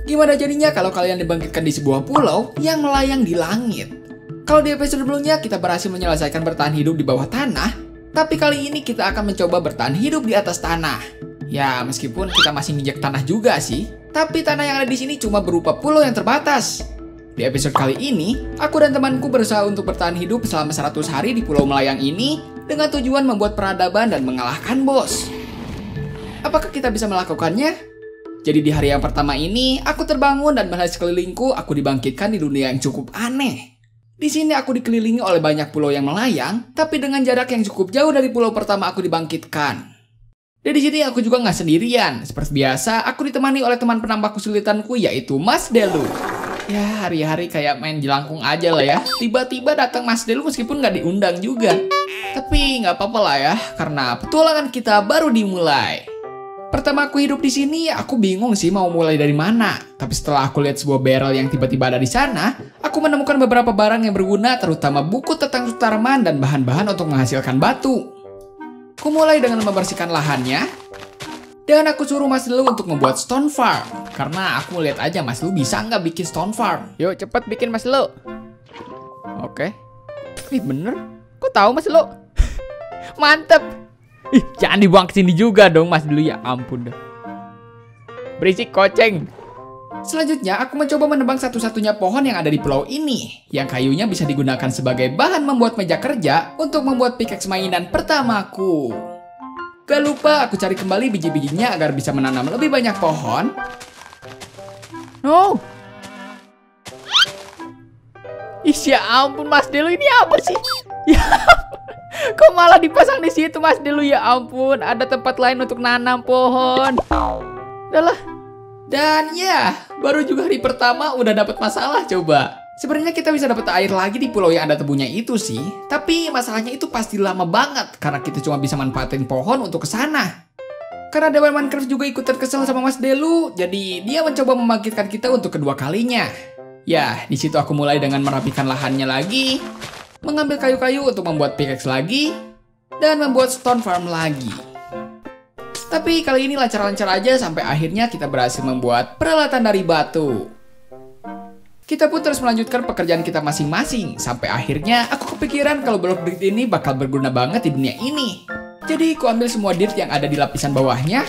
Gimana jadinya kalau kalian dibangkitkan di sebuah pulau yang melayang di langit? Kalau di episode sebelumnya kita berhasil menyelesaikan bertahan hidup di bawah tanah, tapi kali ini kita akan mencoba bertahan hidup di atas tanah. Ya, meskipun kita masih nginjek tanah juga sih, tapi tanah yang ada di sini cuma berupa pulau yang terbatas. Di episode kali ini, aku dan temanku berusaha untuk bertahan hidup selama 100 hari di pulau melayang ini dengan tujuan membuat peradaban dan mengalahkan bos. Apakah kita bisa melakukannya? Jadi di hari yang pertama ini, aku terbangun dan melihat sekelilingku aku dibangkitkan di dunia yang cukup aneh. Di sini aku dikelilingi oleh banyak pulau yang melayang, tapi dengan jarak yang cukup jauh dari pulau pertama aku dibangkitkan. Dan di sini aku juga nggak sendirian. Seperti biasa, aku ditemani oleh teman penambah kesulitanku yaitu Mas Delu. Ya, hari-hari kayak main jelangkung aja lah ya. Tiba-tiba datang Mas Delu meskipun nggak diundang juga. Tapi nggak apa-apa lah ya, karena petualangan kita baru dimulai. Pertama aku hidup di sini, aku bingung sih mau mulai dari mana. Tapi setelah aku lihat sebuah barrel yang tiba-tiba ada di sana, aku menemukan beberapa barang yang berguna, terutama buku tentang Sutarman dan bahan-bahan untuk menghasilkan batu. Aku mulai dengan membersihkan lahannya, dan aku suruh Mas Delu untuk membuat stone farm. Karena aku lihat aja Mas Delu bisa nggak bikin stone farm. Yuk cepet bikin Mas Delu. Oke. Ih bener, kok tahu Mas Delu? Mantep. Ih, jangan dibuang ke sini juga dong Mas Delu, ya ampun dah. Berisik koceng. Selanjutnya, aku mencoba menebang satu-satunya pohon yang ada di pulau ini, yang kayunya bisa digunakan sebagai bahan membuat meja kerja untuk membuat pickaxe mainan pertamaku. Gak lupa aku cari kembali biji-bijinya agar bisa menanam lebih banyak pohon. No. Ih, ya ampun Mas Delu, ini apa sih? Ya kok malah dipasang di situ Mas Delu, ya ampun. Ada tempat lain untuk nanam pohon. Udahlah. Dan ya, baru juga hari pertama udah dapat masalah coba. Sebenarnya kita bisa dapat air lagi di pulau yang ada tebunya itu sih. Tapi masalahnya itu pasti lama banget karena kita cuma bisa manfaatin pohon untuk ke sana. Karena Dewan Minecraft juga ikut terkesal sama Mas Delu, jadi dia mencoba membangkitkan kita untuk kedua kalinya. Ya, di situ aku mulai dengan merapikan lahannya lagi, mengambil kayu-kayu untuk membuat pickaxe lagi, dan membuat stone farm lagi. Tapi kali ini lancar-lancar aja sampai akhirnya kita berhasil membuat peralatan dari batu. Kita pun terus melanjutkan pekerjaan kita masing-masing, sampai akhirnya aku kepikiran kalau blok dirt ini bakal berguna banget di dunia ini. Jadi aku ambil semua dirt yang ada di lapisan bawahnya.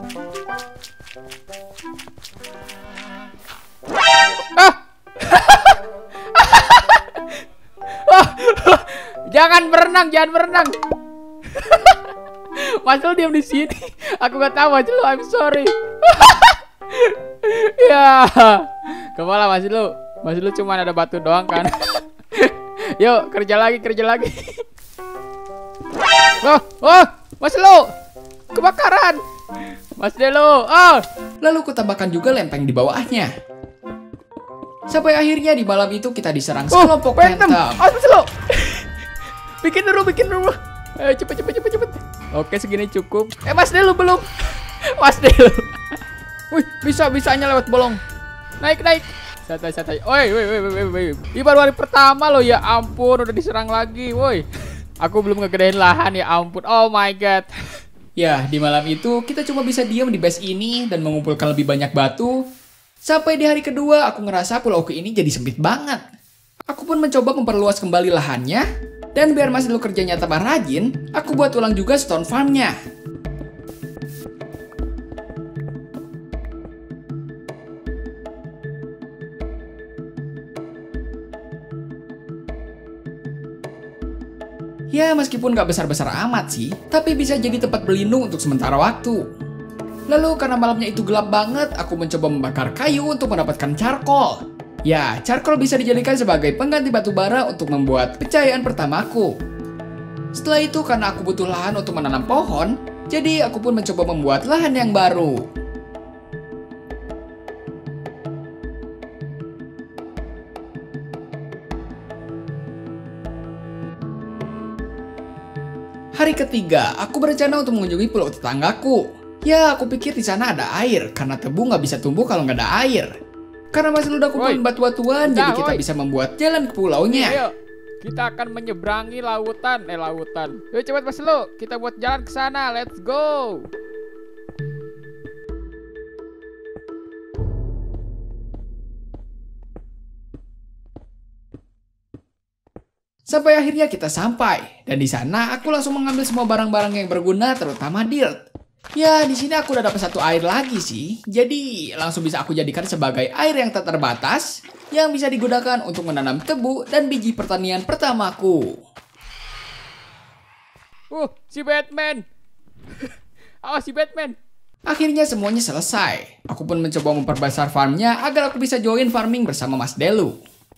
Jangan berenang, jangan berenang. Mas Delu diam di sini. Aku nggak tahu Mas Delu, I'm sorry. Ya, kepala Mas Delu. Mas Delu cuma ada batu doang kan. Yuk kerja lagi, kerja lagi. Oh, Mas Delu, kebakaran. Mas Delu, oh. Lalu ku tambahkan juga lempeng di bawahnya. Sampai akhirnya di malam itu kita diserang sekelompok phantom. Mas Delu. Bikin dulu. Ayo cepet. Oke, segini cukup. Mas Delu belum. Mas Delu. Wih, bisanya lewat bolong. Naik. Santai. Woi. Ini baru hari pertama loh, ya ampun udah diserang lagi, woi. Aku belum ngegedein lahan, ya ampun. Oh my god. Ya, di malam itu kita cuma bisa diam di base ini dan mengumpulkan lebih banyak batu. Sampai di hari kedua aku ngerasa pulauku ini jadi sempit banget. Aku pun mencoba memperluas kembali lahannya. Dan biar Mas Delu kerjanya tambah rajin, aku buat ulang juga stone farmnya. Ya meskipun gak besar-besar amat sih, tapi bisa jadi tempat berlindung untuk sementara waktu. Lalu karena malamnya itu gelap banget, aku mencoba membakar kayu untuk mendapatkan charcoal. Ya, charcoal bisa dijadikan sebagai pengganti batu bara untuk membuat pencahayaan pertamaku. Setelah itu karena aku butuh lahan untuk menanam pohon, jadi aku pun mencoba membuat lahan yang baru. Hari ketiga, aku berencana untuk mengunjungi pulau tetanggaku. Ya, aku pikir di sana ada air, karena tebu nggak bisa tumbuh kalau nggak ada air. Karena masih udah kumpulin batu-batuan, jadi kita bisa membuat jalan ke pulaunya. Ayo, kita akan menyeberangi lautan. Yuk cepat Mas Delu, kita buat jalan ke sana. Let's go. Sampai akhirnya kita sampai, dan di sana aku langsung mengambil semua barang-barang yang berguna, terutama dirt. Ya, di sini aku udah dapat satu air lagi sih, jadi langsung bisa aku jadikan sebagai air yang tak terbatas, yang bisa digunakan untuk menanam tebu dan biji pertanian pertamaku. Si Batman. Awas si Batman. Akhirnya semuanya selesai. Aku pun mencoba memperbesar farmnya agar aku bisa join farming bersama Mas Delu.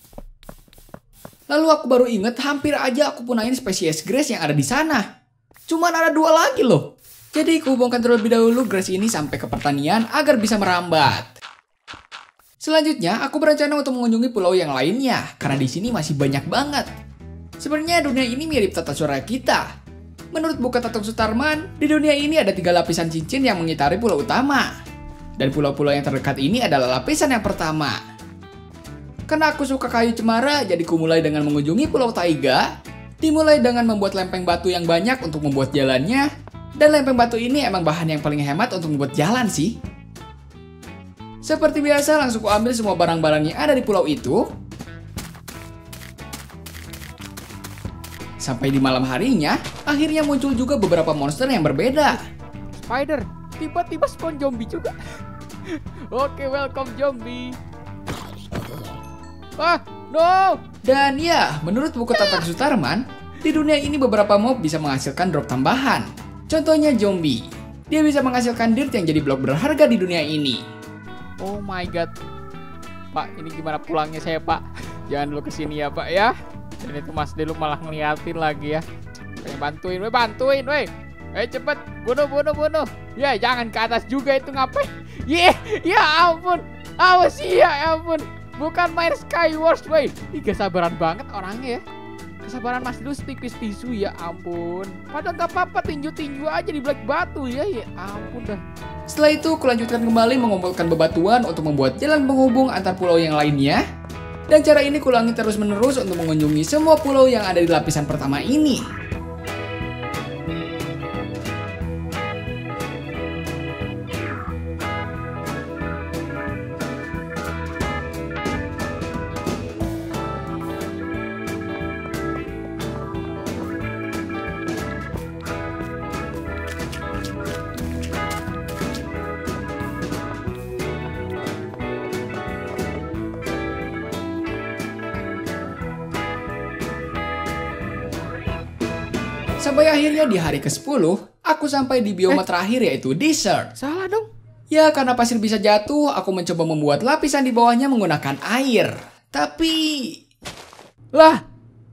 Lalu aku baru inget hampir aja aku punain spesies grass yang ada di sana. Cuman ada 2 lagi loh. Jadi aku hubungkan terlebih dahulu grass ini sampai ke pertanian agar bisa merambat. Selanjutnya aku berencana untuk mengunjungi pulau yang lainnya karena di sini masih banyak banget. Sebenarnya dunia ini mirip tata surya kita. Menurut buku Tatung Sutarman, di dunia ini ada 3 lapisan cincin yang mengitari pulau utama. Dan pulau-pulau yang terdekat ini adalah lapisan yang pertama. Karena aku suka kayu cemara, jadi ku mulai dengan mengunjungi Pulau Taiga. Dimulai dengan membuat lempeng batu yang banyak untuk membuat jalannya. Dan lempeng batu ini emang bahan yang paling hemat untuk membuat jalan sih. Seperti biasa, langsung ku ambil semua barang-barang yang ada di pulau itu. Sampai di malam harinya, akhirnya muncul juga beberapa monster yang berbeda. Spider, tiba-tiba spawn zombie juga. Oke, welcome zombie. No! Dan ya, menurut buku Tatung Sutarman, di dunia ini beberapa mob bisa menghasilkan drop tambahan. Contohnya zombie. Dia bisa menghasilkan dirt yang jadi blok berharga di dunia ini. Oh my god. Pak, ini gimana pulangnya saya, Pak? Jangan dulu kesini ya, Pak ya. Dan itu Mas Delu malah ngeliatin lagi ya. Bantuin, weh. Cepet, bunuh. Ya, jangan ke atas juga itu ngapain? Ya ampun. Awas ya ampun. Bukan main Skywars, woi. Ih, kesabaran banget orangnya ya. Kesabaran Mas Delu setipis tisu, ya ampun. Padahal gak apa-apa, tinju-tinju aja di black batu ya. Ya ampun dah. Setelah itu, kulanjutkan kembali mengumpulkan bebatuan untuk membuat jalan penghubung antar pulau yang lainnya. Dan cara ini kulangi terus-menerus untuk mengunjungi semua pulau yang ada di lapisan pertama ini. Sampai akhirnya di hari ke-10, aku sampai di bioma terakhir yaitu desert. Salah dong. Ya, karena pasir bisa jatuh, aku mencoba membuat lapisan di bawahnya menggunakan air. Tapi... Lah!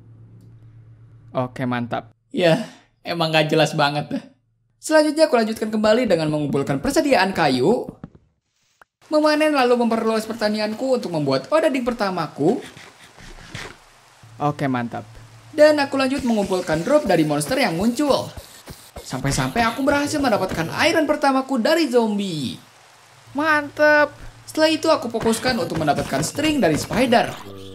Oke, mantap. Ya, emang gak jelas banget. Selanjutnya aku lanjutkan kembali dengan mengumpulkan persediaan kayu. Memanen lalu memperluas pertanianku untuk membuat odading pertamaku. Oke, mantap. Dan aku lanjut mengumpulkan drop dari monster yang muncul. Sampai-sampai aku berhasil mendapatkan iron pertamaku dari zombie. Mantep. Setelah itu aku fokuskan untuk mendapatkan string dari spider.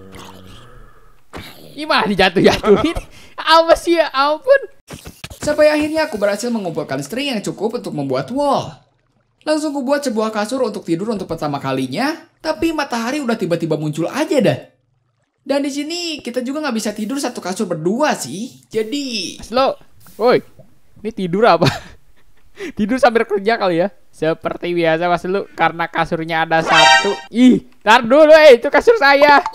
Gimana dijatuh-jatuhin? Apa sih ya ampun. Sampai akhirnya aku berhasil mengumpulkan string yang cukup untuk membuat wall. Langsung aku buat sebuah kasur untuk tidur untuk pertama kalinya. Tapi matahari udah tiba-tiba muncul aja dah. Dan di sini kita juga nggak bisa tidur satu kasur berdua sih. Jadi... Slow. Woi, ini tidur apa? Tidur sambil kerja kali ya? Seperti biasa Mas Lu, karena kasurnya ada satu. Ih, tar dulu, itu kasur saya.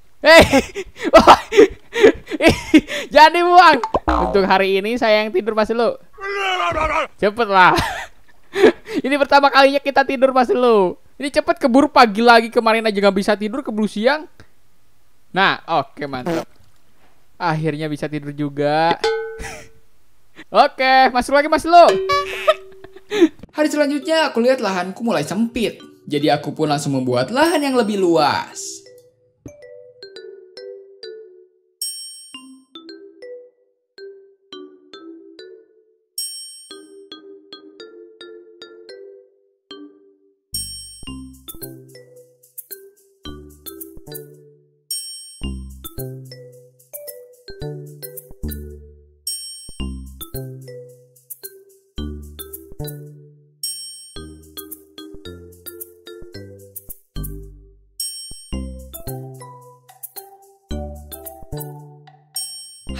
Jangan dibuang. Untuk hari ini saya yang tidur Mas Lu. Cepet lah. Ini pertama kalinya kita tidur Mas Lu. Ini cepet, keburu pagi lagi, kemarin aja nggak bisa tidur, keburu siang. Nah, oke, mantap. Akhirnya bisa tidur juga. Oke, masuk lagi Mas Lu. Hari selanjutnya aku lihat lahanku mulai sempit. Jadi aku pun langsung membuat lahan yang lebih luas.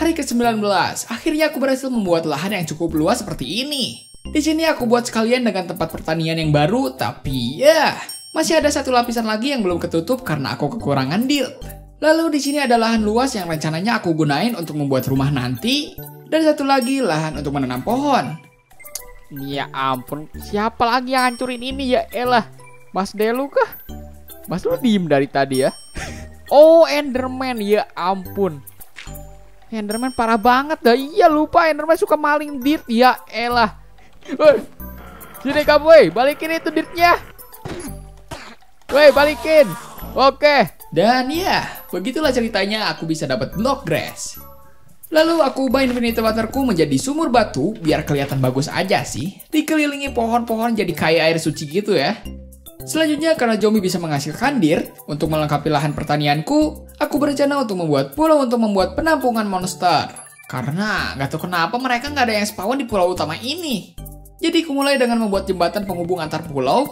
Hari ke-19, akhirnya aku berhasil membuat lahan yang cukup luas seperti ini. Di sini aku buat sekalian dengan tempat pertanian yang baru, tapi ya, masih ada satu lapisan lagi yang belum ketutup karena aku kekurangan dirt. Lalu di sini ada lahan luas yang rencananya aku gunain untuk membuat rumah nanti, dan satu lagi lahan untuk menanam pohon. Ya ampun, siapa lagi yang hancurin ini ya elah? Mas Delu kah? Mas lu diem dari tadi ya? Oh, Enderman, ya ampun. Enderman parah banget dah. Iya lupa Enderman suka maling dirt, ya elah. Woi, sini kamu, woi, balikin itu dirtnya. Woi, balikin. Oke. Dan ya, begitulah ceritanya aku bisa dapat block grass. Lalu aku ubah infinity waterku menjadi sumur batu biar kelihatan bagus aja sih. Dikelilingi pohon-pohon jadi kayak air suci gitu ya. Selanjutnya karena zombie bisa menghasilkan dirt untuk melengkapi lahan pertanianku, aku berencana untuk membuat pulau untuk membuat penampungan monster. Karena nggak tahu kenapa mereka nggak ada yang spawn di pulau utama ini. Jadi aku mulai dengan membuat jembatan penghubung antar pulau.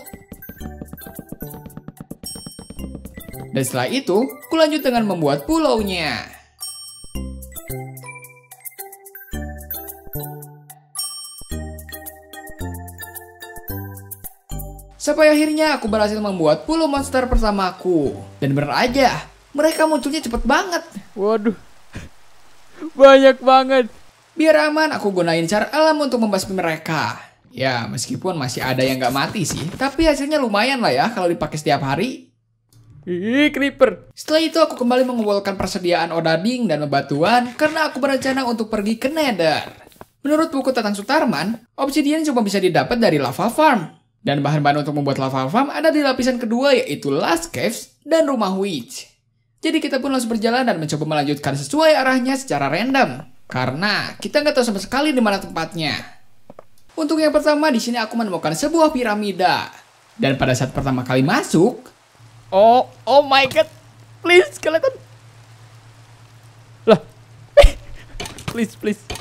Dan setelah itu, aku lanjut dengan membuat pulaunya. Sampai akhirnya aku berhasil membuat pulau monster bersamaku. Dan bener aja, mereka munculnya cepet banget. Waduh, banyak banget. Biar aman, aku gunain cara alam untuk membasmi mereka. Ya, meskipun masih ada yang nggak mati sih, tapi hasilnya lumayan lah ya kalau dipakai setiap hari. Ih, creeper. Setelah itu aku kembali mengumpulkan persediaan odading dan bebatuan karena aku berencana untuk pergi ke Nether. Menurut buku Tatang Sutarman, obsidian cuma bisa didapat dari lava farm. Dan bahan-bahan untuk membuat lava farm ada di lapisan kedua yaitu Last Caves dan Rumah Witch. Jadi kita pun langsung berjalan dan mencoba melanjutkan sesuai arahnya secara random. Karena kita nggak tahu sama sekali di mana tempatnya. Untuk yang pertama, di sini aku menemukan sebuah piramida. Dan pada saat pertama kali masuk, oh my god, please skeleton. Lah, please.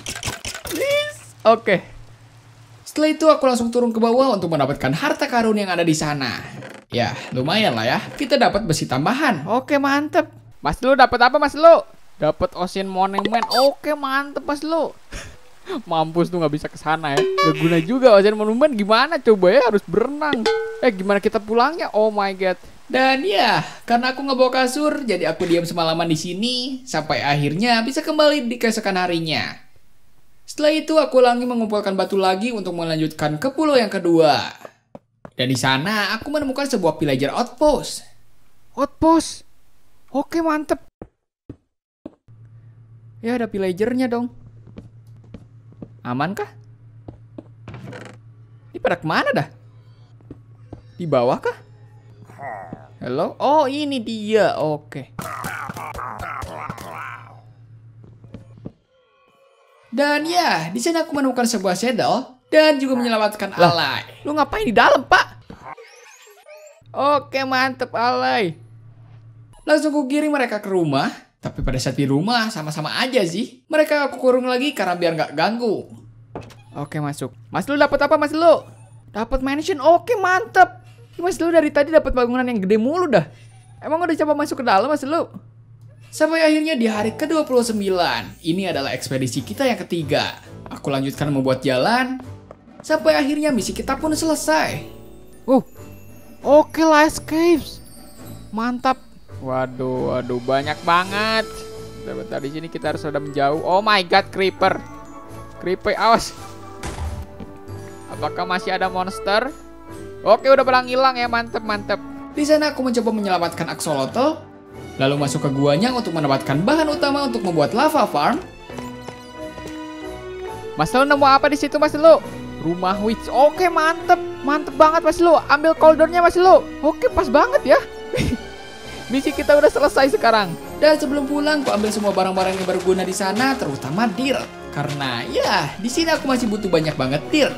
Oke. Setelah itu aku langsung turun ke bawah untuk mendapatkan harta karun yang ada di sana. Ya, lumayan lah ya, kita dapat besi tambahan. Oke, mantep. Mas Lu dapat apa, Mas Lu? Dapat Ocean Monument. Oke, mantep, Mas Lu. Mampus tuh nggak bisa ke sana ya. Gak guna juga Ocean Monument, gimana coba ya, harus berenang. Gimana kita pulangnya? Oh my god. Dan ya, karena aku nggak bawa kasur, jadi aku diam semalaman di sini sampai akhirnya bisa kembali di keesokan harinya. Setelah itu aku lagi mengumpulkan batu lagi untuk melanjutkan ke pulau yang kedua. Dan di sana aku menemukan sebuah villager outpost. Outpost? Oke, mantep. Ya ada villagernya dong. Aman kah? Ini pada kemana dah? Di bawah kah? Halo? Oh ini dia, oke. Dan ya, di sana aku menemukan sebuah saddle dan juga menyelamatkan Alay. Lu ngapain di dalam, Pak? Oke, mantep Alay. Langsung aku kirim mereka ke rumah. Tapi pada saat di rumah sama-sama aja sih. Mereka aku kurung lagi karena biar nggak ganggu. Oke, masuk. Mas Lu dapat apa, Mas Lu? Dapat mansion. Oke, mantep. Mas Lu dari tadi dapat bangunan yang gede mulu dah. Emang udah coba masuk ke dalam, Mas Lu? Sampai akhirnya di hari ke-29. Ini adalah ekspedisi kita yang ketiga. Aku lanjutkan membuat jalan. Sampai akhirnya misi kita pun selesai. Oke, Last Caves. Mantap. Waduh, banyak banget. Bentar, di sini kita harus ada menjauh. Oh my god, creeper. Creeper, awas. Apakah masih ada monster? Oke, udah belang hilang ya, mantep. Di sana aku mencoba menyelamatkan Axolotl, lalu masuk ke guanya untuk mendapatkan bahan utama untuk membuat lava farm. Mas Lu nemu apa di situ, Mas Lu? Rumah Witch. Oke, mantep banget, Mas Lu. Ambil cauldronnya, Mas Lu. Oke, pas banget ya. Misi kita udah selesai sekarang. Dan sebelum pulang, aku ambil semua barang-barang yang berguna di sana, terutama dirt. Karena ya, di sini aku masih butuh banyak banget dirt.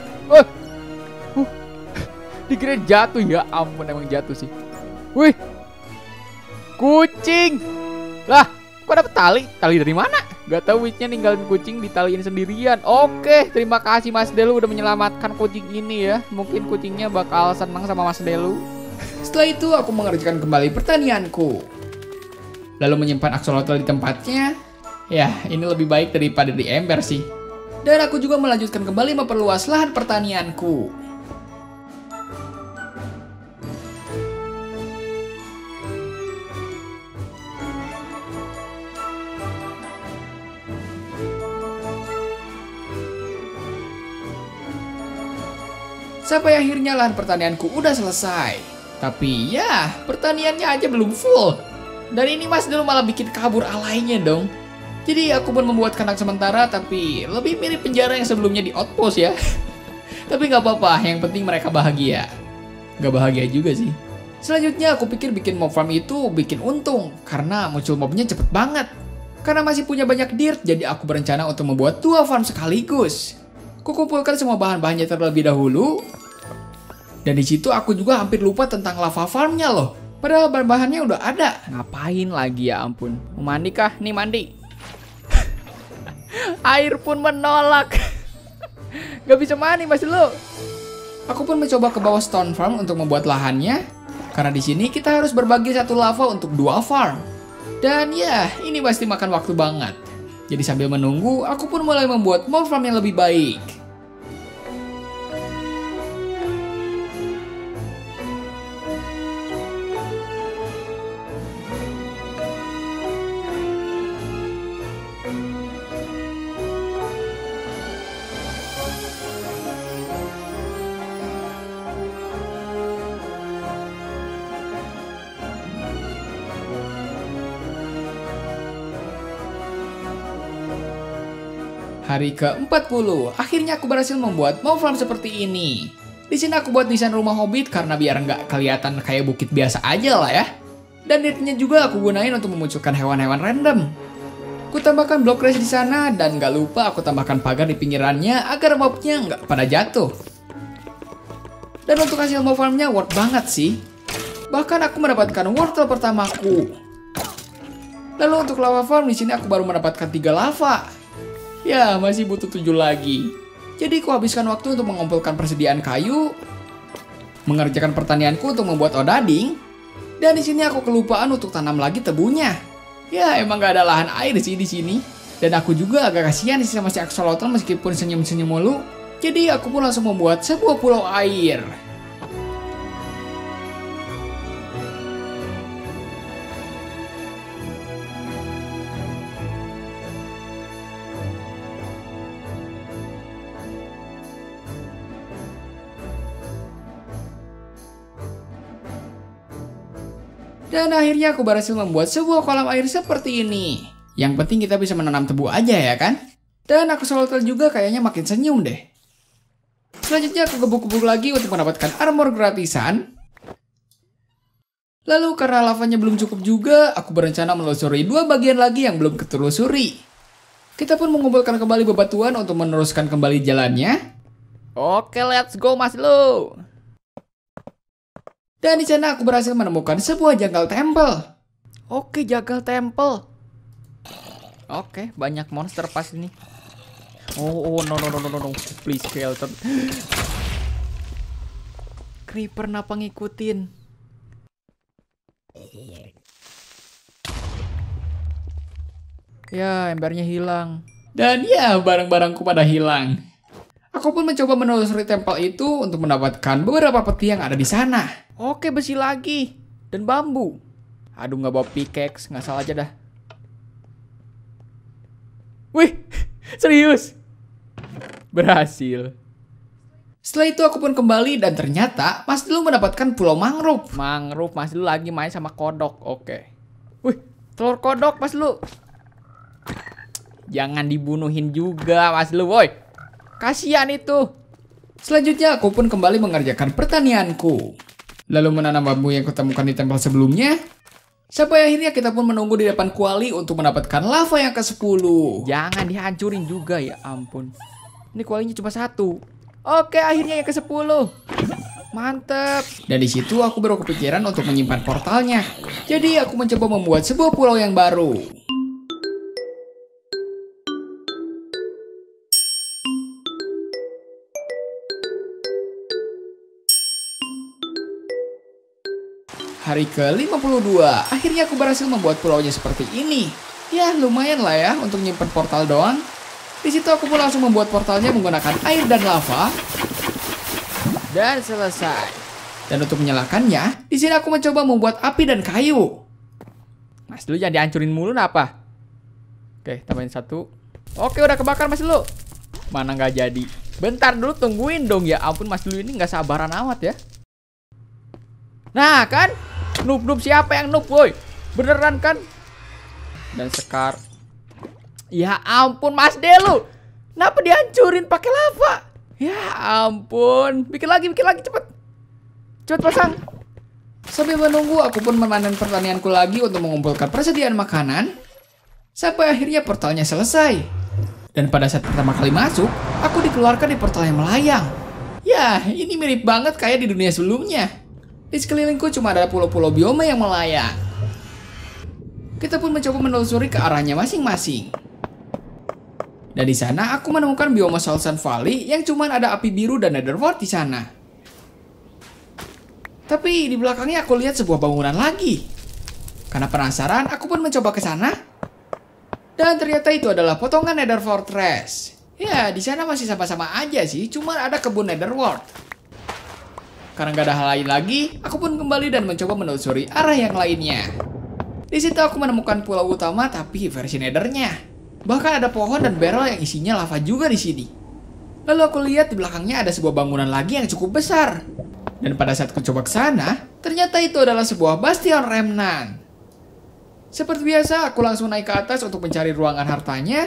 Dikira jatuh, ya ampun, emang jatuh sih. Wih, kucing. Lah, kok dapet tali? Tali dari mana? Gak tahu, Witchnya ninggalin kucing ditaliin sendirian. Oke, terima kasih Mas Delu udah menyelamatkan kucing ini ya. Mungkin kucingnya bakal senang sama Mas Delu. Setelah itu aku mengerjakan kembali pertanianku. Lalu menyimpan axolotl di tempatnya. Ya, ini lebih baik daripada di ember sih. Dan aku juga melanjutkan kembali memperluas lahan pertanianku. Sampai akhirnya lahan pertanianku udah selesai. Tapi ya, pertaniannya aja belum full. Dan ini Mas dulu malah bikin kabur alainya dong. Jadi aku pun membuat kandang sementara, tapi lebih mirip penjara yang sebelumnya di outpost ya. Tapi nggak apa-apa, yang penting mereka bahagia. Nggak bahagia juga sih. Selanjutnya aku pikir bikin mob farm itu bikin untung, karena muncul mobnya cepet banget. Karena masih punya banyak dirt, jadi aku berencana untuk membuat 2 farm sekaligus. Kukumpulkan semua bahan-bahannya terlebih dahulu. Dan di situ aku juga hampir lupa tentang lava farmnya loh. Padahal bahan-bahannya udah ada. Ngapain lagi ya ampun? Mau mandi kah? Nih mandi. Air pun menolak. Gak bisa mandi Mas dulu. Aku pun mencoba ke bawah stone farm untuk membuat lahannya. Karena di sini kita harus berbagi satu lava untuk 2 farm. Dan ya, ini pasti makan waktu banget. Jadi sambil menunggu, aku pun mulai membuat mob farm yang lebih baik. Hari ke-40, akhirnya aku berhasil membuat mob farm seperti ini. Di sini aku buat desain rumah hobbit karena biar nggak kelihatan kayak bukit biasa aja lah ya. Dan dirtnya juga aku gunain untuk memunculkan hewan-hewan random. Aku tambahkan blok race di sana dan nggak lupa aku tambahkan pagar di pinggirannya agar mobnya nggak pada jatuh. Dan untuk hasil mob farmnya worth banget sih. Bahkan aku mendapatkan wortel pertamaku. Lalu untuk lava farm di sini aku baru mendapatkan 3 lava. Ya, masih butuh 7 lagi. Jadi aku habiskan waktu untuk mengumpulkan persediaan kayu, mengerjakan pertanianku untuk membuat odading, dan di sini aku kelupaan untuk tanam lagi tebunya. Ya, emang gak ada lahan air sih di sini. Dan aku juga agak kasihan sih sama si axolotl meskipun senyum-senyum mulu. Jadi aku pun langsung membuat sebuah pulau air. Dan akhirnya aku berhasil membuat sebuah kolam air seperti ini. Yang penting kita bisa menanam tebu aja ya kan? Dan aku axolotl juga kayaknya makin senyum deh. Selanjutnya aku gebuk-gebuk lagi untuk mendapatkan armor gratisan. Lalu karena lavanya belum cukup juga, aku berencana menelusuri 2 bagian lagi yang belum ketelusuri. Kita pun mengumpulkan kembali bebatuan untuk meneruskan kembali jalannya. Oke, let's go Mas Lu. Dan di sana aku berhasil menemukan sebuah jagal tempel. Oke, jagal tempel. Oke, banyak monster pas ini. Oh, no, please skeleton. Creeper napa ngikutin? Ya, embernya hilang. Dan ya, barang-barangku pada hilang. Aku pun mencoba menelusuri tempel itu untuk mendapatkan beberapa peti yang ada di sana. Oke, besi lagi. Dan bambu. Aduh, nggak bawa pickaxe. Nggak salah aja dah. Wih, serius. Berhasil. Setelah itu aku pun kembali dan ternyata Mas Delu mendapatkan pulau mangrove. Mangrove, Mas Delu lagi main sama kodok. Oke. Wih, telur kodok Mas Delu. Jangan dibunuhin juga Mas Delu, woi. Kasihan itu. Selanjutnya aku pun kembali mengerjakan pertanianku. Lalu menanam bambu yang kutemukan di tempel sebelumnya. Sampai akhirnya kita pun menunggu di depan kuali untuk mendapatkan lava yang ke-10. Jangan dihancurin juga, ya ampun. Ini kualinya cuma 1. Oke, akhirnya yang ke-10. Mantep. Dan di situ aku baru kepikiran untuk menyimpan portalnya. Jadi aku mencoba membuat sebuah pulau yang baru. Hari ke-52, akhirnya aku berhasil membuat pulaunya seperti ini. Ya lumayan lah ya untuk nyimpen portal doang. Di situ aku pun langsung membuat portalnya menggunakan air dan lava. Dan selesai. Dan untuk menyalakannya, di sini aku mencoba membuat api dan kayu. Mas dulu jangan dihancurin mulu apa? Oke, tambahin 1. Oke, udah kebakar Mas dulu. Mana nggak jadi? Bentar dulu, tungguin dong. Ya ampun, Mas dulu ini nggak sabaran amat ya. Nah kan, noob siapa yang noob boy? Beneran kan? Dan sekar. Ya ampun Mas Delu, kenapa dihancurin pakai lava? Ya ampun, bikin lagi cepet pasang. Sambil menunggu, aku pun memanen pertanianku lagi untuk mengumpulkan persediaan makanan. Sampai akhirnya portalnya selesai. Dan pada saat pertama kali masuk, aku dikeluarkan di portal yang melayang. Ya, ini mirip banget kayak di dunia sebelumnya. Di sekelilingku cuma ada pulau-pulau biome yang melayang. Kita pun mencoba menelusuri ke arahnya masing-masing. Dan di sana aku menemukan bioma Salsan Valley yang cuma ada api biru dan netherworld di sana. Tapi di belakangnya aku lihat sebuah bangunan lagi. Karena penasaran, aku pun mencoba ke sana. Dan ternyata itu adalah potongan Nether Fortress. Ya, di sana masih sama-sama aja sih, cuma ada kebun netherworld. Karena gak ada hal lain lagi, aku pun kembali dan mencoba menelusuri arah yang lainnya. Di situ aku menemukan pulau utama tapi versi nethernya. Bahkan ada pohon dan barrel yang isinya lava juga di sini. Lalu aku lihat di belakangnya ada sebuah bangunan lagi yang cukup besar. Dan pada saat aku coba ke sana, ternyata itu adalah sebuah bastion remnant. Seperti biasa, aku langsung naik ke atas untuk mencari ruangan hartanya.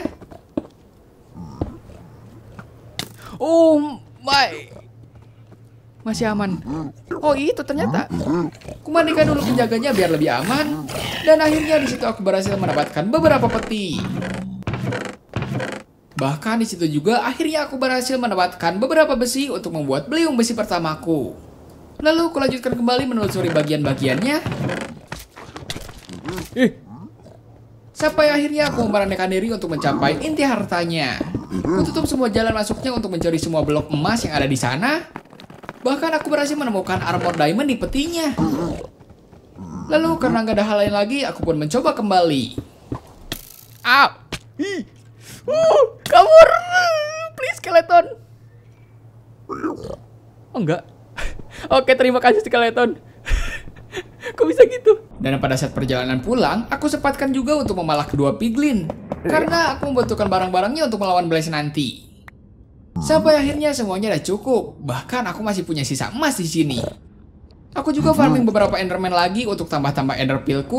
Oh my, masih aman. Oh itu ternyata. Kumandikan dulu penjaganya biar lebih aman. Dan akhirnya di situ aku berhasil mendapatkan beberapa peti. Bahkan di situ juga akhirnya aku berhasil mendapatkan beberapa besi untuk membuat beliung besi pertamaku. Lalu aku lanjutkan kembali menelusuri bagian-bagiannya. Sampai akhirnya aku memberanikan diri untuk mencapai inti hartanya. Kututup semua jalan masuknya untuk mencari semua blok emas yang ada di sana. Bahkan aku berhasil menemukan armor diamond di petinya. Lalu karena gak ada hal lain lagi, aku pun mencoba kembali. Kabur, please skeleton. Oh enggak. Oke, terima kasih skeleton. Kok bisa gitu? Dan pada saat perjalanan pulang, aku sempatkan juga untuk memalak kedua piglin. Karena aku membutuhkan barang-barangnya untuk melawan Blaze nanti. Sampai akhirnya semuanya udah cukup. Bahkan aku masih punya sisa emas di sini. Aku juga farming beberapa enderman lagi untuk tambah-tambah ender pearlku.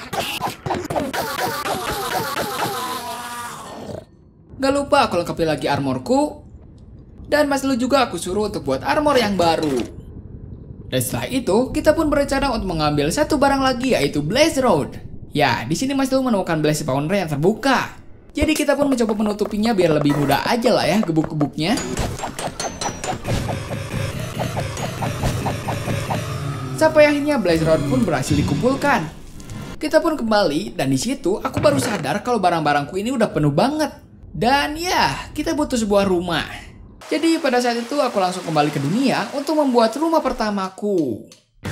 Gak lupa aku lengkapi lagi armorku. Dan Mas Lu juga aku suruh untuk buat armor yang baru. Dan setelah itu, kita pun berencana untuk mengambil satu barang lagi, yaitu Blaze Road. Ya, di sini Mas Lu menemukan Blaze Spawner yang terbuka. Jadi kita pun mencoba menutupinya biar lebih mudah aja lah ya gebuk-gebuknya. Sampai akhirnya Blaze Road pun berhasil dikumpulkan. Kita pun kembali dan di situ aku baru sadar kalau barang-barangku ini udah penuh banget. Dan ya, kita butuh sebuah rumah. Jadi pada saat itu aku langsung kembali ke dunia untuk membuat rumah pertamaku.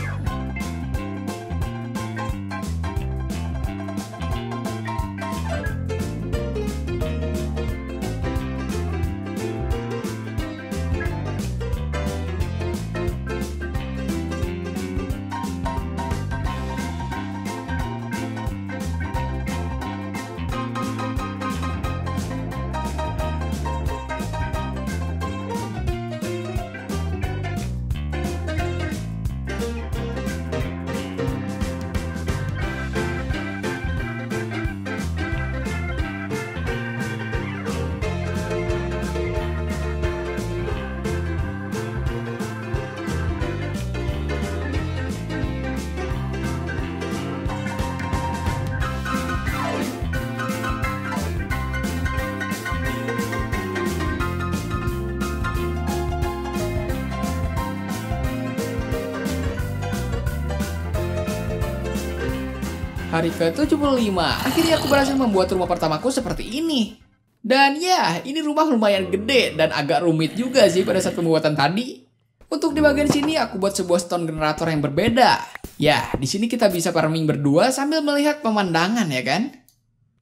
Hari ke-75, akhirnya aku berhasil membuat rumah pertamaku seperti ini. Dan ya, ini rumah lumayan gede dan agak rumit juga sih pada saat pembuatan tadi. Untuk di bagian sini aku buat sebuah stone generator yang berbeda. Ya, di sini kita bisa farming berdua sambil melihat pemandangan ya kan.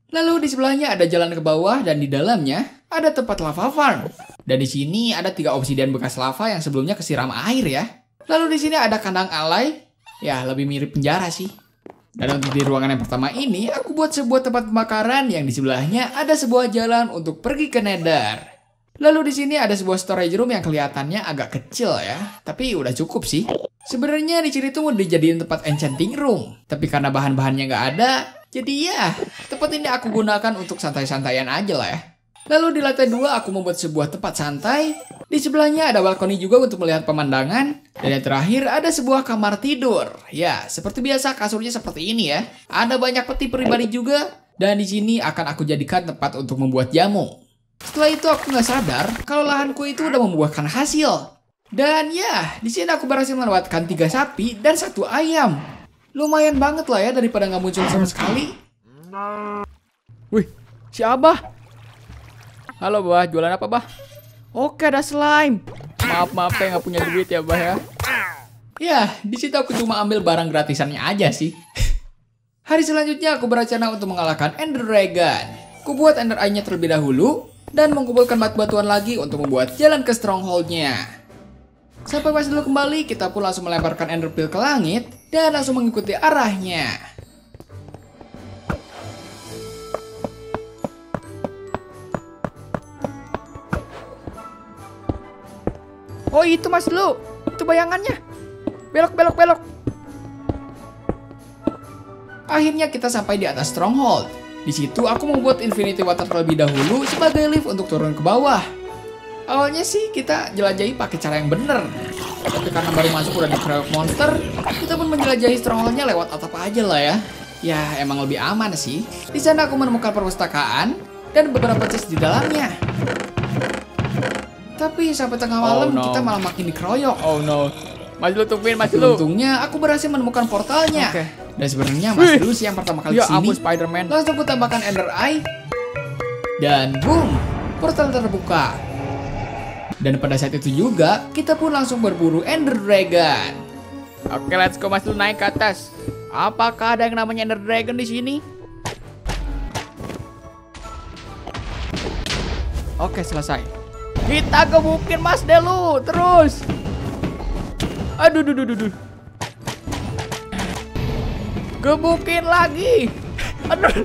Lalu di sebelahnya ada jalan ke bawah dan di dalamnya ada tempat lava farm. Dan di sini ada 3 obsidian bekas lava yang sebelumnya kesiram air ya. Lalu di sini ada kandang alay. Ya, lebih mirip penjara sih. Dan untuk di ruangan yang pertama ini, aku buat sebuah tempat pembakaran yang di sebelahnya ada sebuah jalan untuk pergi ke Nether. Lalu di sini ada sebuah storage room yang kelihatannya agak kecil ya, tapi udah cukup sih. Sebenarnya di sini tuh mau dijadiin tempat enchanting room, tapi karena bahan-bahannya nggak ada, jadi ya tempat ini aku gunakan untuk santai-santaian aja lah ya. Lalu di lantai 2 aku membuat sebuah tempat santai. Di sebelahnya ada balkoni juga untuk melihat pemandangan. Dan yang terakhir ada sebuah kamar tidur. Ya, seperti biasa kasurnya seperti ini ya. Ada banyak peti pribadi juga. Dan di sini akan aku jadikan tempat untuk membuat jamu. Setelah itu aku nggak sadar kalau lahanku itu udah membuahkan hasil. Dan ya, di sini aku berhasil melewatkan 3 sapi dan 1 ayam. Lumayan banget lah ya daripada nggak muncul sama sekali. Wih, si Abah. Halo Bah, jualan apa Bah? Oke, ada slime. Maaf ya nggak punya duit ya Bah ya. Ya, di situ aku cuma ambil barang gratisannya aja sih. Hari selanjutnya aku berencana untuk mengalahkan Ender Dragon. Aku buat Ender Eye-nya terlebih dahulu dan mengumpulkan batu-batuan lagi untuk membuat jalan ke stronghold-nya. Sampai pas dulu kembali, kita pun langsung melemparkan Ender Pearl ke langit dan langsung mengikuti arahnya. Oh itu Mas Lu, itu bayangannya. Belok. Akhirnya kita sampai di atas stronghold. Di situ aku membuat Infinity Water terlebih dahulu sebagai lift untuk turun ke bawah. Awalnya sih kita jelajahi pakai cara yang bener. Tapi karena baru masuk udah dikeroyok monster, kita pun menjelajahi stronghold-nya lewat atap aja lah ya. Ya emang lebih aman sih. Di sana aku menemukan perpustakaan dan beberapa chest di dalamnya. Tapi sampai tengah malam kita malah makin dikeroyok. Oh no. Mas Lu tungguin Mas Lu. Untungnya aku berhasil menemukan portalnya. Oke. Dan sebenarnya Mas Lu sih yang pertama kali Ya kesini. ampun Spider-Man. Langsung ku tambahkan Ender Eye. Dan boom, portal terbuka. Dan pada saat itu juga kita pun langsung berburu Ender Dragon. Oke, let's go Mas Lu naik ke atas. Apakah ada yang namanya Ender Dragon di sini? Oke, selesai. Kita gebukin Mas Delu terus. Aduh. Gebukin lagi. Aduh.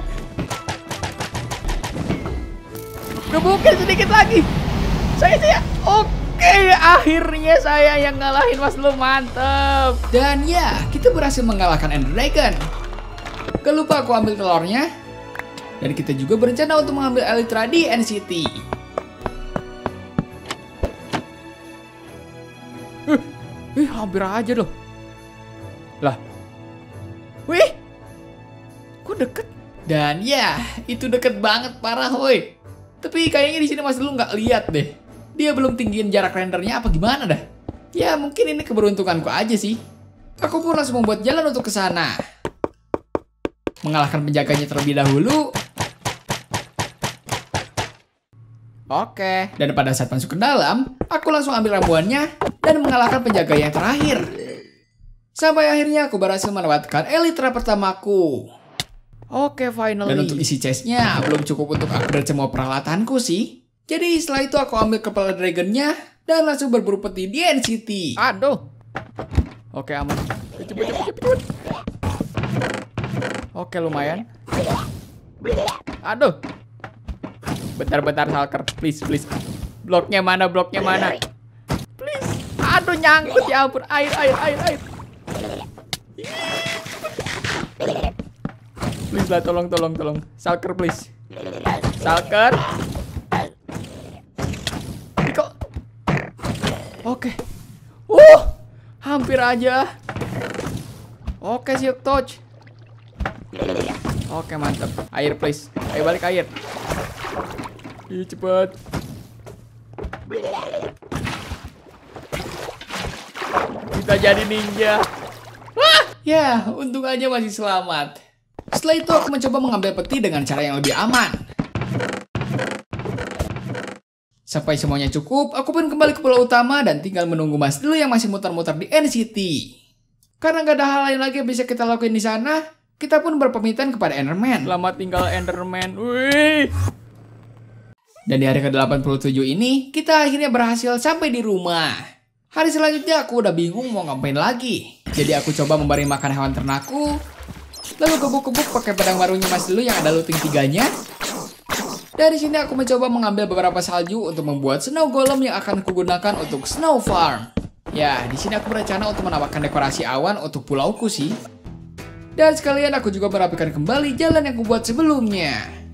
Gebukin sedikit lagi. Saya. Oke, akhirnya saya yang ngalahin Mas Lu, mantep. Dan ya, kita berhasil mengalahkan Ender Dragon. Gak lupa aku ambil telurnya. Dan kita juga berencana untuk mengambil Elytra di NCT. Hampir aja loh. Lah. Wih. Kok deket? Dan ya, itu deket banget parah woi. Tapi kayaknya di sini Mas Lu nggak lihat deh. Dia belum tinggiin jarak rendernya apa gimana dah. Ya mungkin ini keberuntunganku aja sih. Aku pun langsung membuat jalan untuk ke sana. Mengalahkan penjaganya terlebih dahulu. Oke. Dan pada saat masuk ke dalam, aku langsung ambil ramuannya dan mengalahkan penjaga yang terakhir. Sampai akhirnya aku berhasil mendapatkan Elytra pertamaku. Oke, finally. Dan untuk isi chestnya belum cukup untuk upgrade semua peralatanku sih. Jadi setelah itu aku ambil kepala dragonnya dan langsung berburu peti di NCT. Aduh. Oke, aman. Cepet. Oke, lumayan. Aduh. Bentar, Shulker. Please. Bloknya mana? Please. Aduh, nyangkut ya ampun. Air. Please lah, tolong. Shulker, please. Shulker. Kok. Oke. Hampir aja. Oke, Silk Touch. Oke, mantap. Air, please. Ayo balik air. Ih, cepet. Kita jadi ninja. Ya, untung aja masih selamat. Setelah itu aku mencoba mengambil peti dengan cara yang lebih aman. Sampai semuanya cukup, aku pun kembali ke pulau utama dan tinggal menunggu Mas dulu yang masih muter-muter di NCT. Karena gak ada hal lain lagi yang bisa kita lakuin di sana, Kita pun berpamitan kepada Enderman. Selamat tinggal Enderman. Wih. Dan di hari ke-87 ini, kita akhirnya berhasil sampai di rumah. Hari selanjutnya aku udah bingung mau ngapain lagi. Jadi aku coba memberi makan hewan ternakku. Lalu gebuk-gebuk pakai pedang barunya Mas dulu yang ada looting 3-nya. Dari sini aku mencoba mengambil beberapa salju untuk membuat snow golem yang akan kugunakan untuk snow farm. Ya, di sini aku berencana untuk menambahkan dekorasi awan untuk pulauku sih. Dan sekalian aku juga merapikan kembali jalan yang kubuat sebelumnya.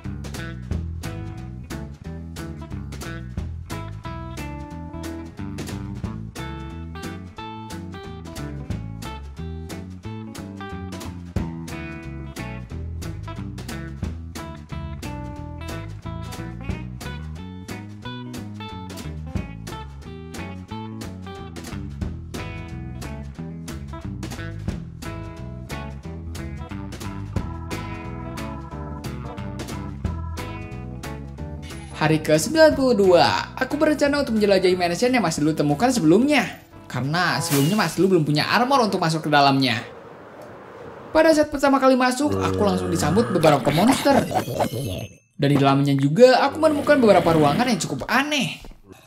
Hari ke-92, aku berencana untuk menjelajahi mansion yang Mas Delu temukan sebelumnya. Karena sebelumnya Mas Delu belum punya armor untuk masuk ke dalamnya. Pada saat pertama kali masuk, aku langsung disambut beberapa monster. Dan di dalamnya juga, aku menemukan beberapa ruangan yang cukup aneh.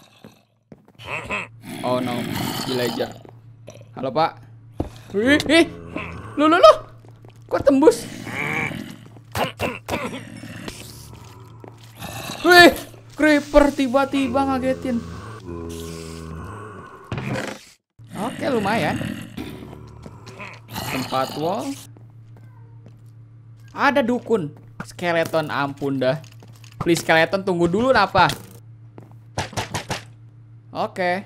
Oh no, villager. Halo Pak. Lu. Kok tembus? Wih, creeper tiba-tiba ngagetin. Oke, lumayan. Tempat wall. Ada dukun. Skeleton, ampun dah. Please skeleton, tunggu dulu napa. Oke.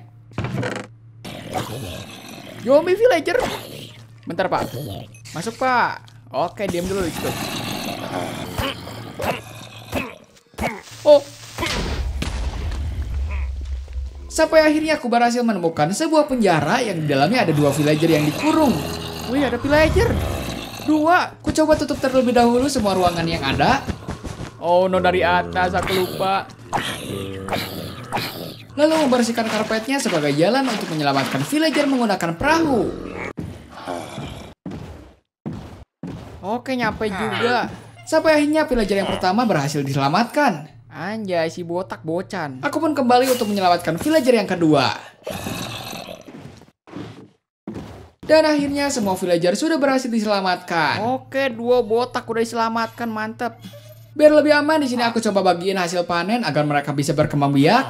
Zombie villager. Bentar Pak. Masuk Pak. Oke, diam dulu di situ. Oh. Sampai akhirnya aku berhasil menemukan sebuah penjara yang di dalamnya ada 2 villager yang dikurung. Wih, ada villager. 2. Ku coba tutup terlebih dahulu semua ruangan yang ada. Oh no, dari atas aku lupa. Lalu membersihkan karpetnya sebagai jalan untuk menyelamatkan villager menggunakan perahu. Oke, nyampe juga. Sampai akhirnya villager yang pertama berhasil diselamatkan. Anjay, si botak bocan. Aku pun kembali untuk menyelamatkan villager yang kedua. Dan akhirnya semua villager sudah berhasil diselamatkan. Oke, 2 botak udah diselamatkan, mantap. Biar lebih aman, di sini aku coba bagiin hasil panen agar mereka bisa berkembang biak.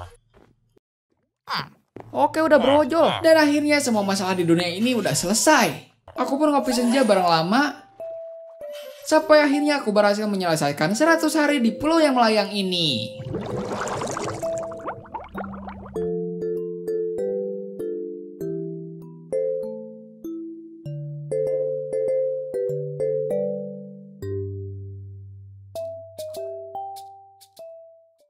Oke, udah brojol. Dan akhirnya semua masalah di dunia ini udah selesai. Aku pun ngopi senja bareng lama. Sampai akhirnya aku berhasil menyelesaikan 100 hari di pulau yang melayang ini.